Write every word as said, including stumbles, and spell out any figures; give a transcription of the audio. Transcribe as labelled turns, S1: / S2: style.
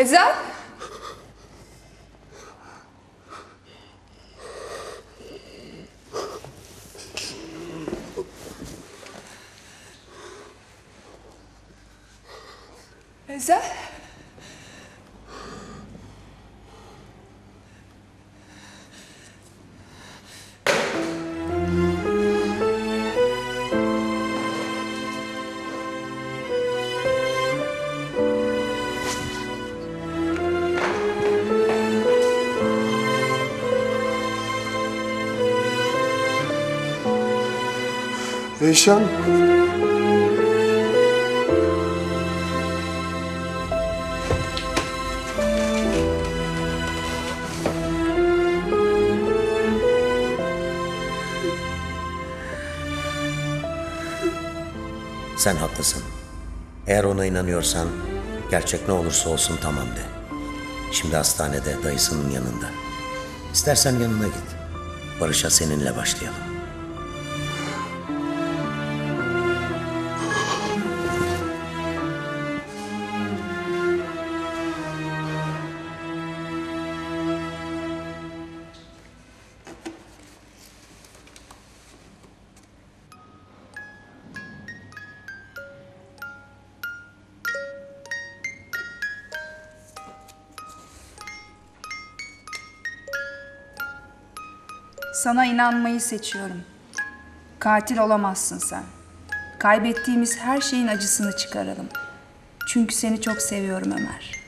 S1: Ezel? Ezel?
S2: Eyşan.
S3: Sen haklısın. Eğer ona inanıyorsan gerçek ne olursa olsun tamam de. Şimdi hastanede dayısının yanında. İstersen yanına git. Barış'a seninle başlayalım.
S1: Sana inanmayı seçiyorum. Katil olamazsın sen. Kaybettiğimiz her şeyin acısını çıkaralım. Çünkü seni çok seviyorum Ömer.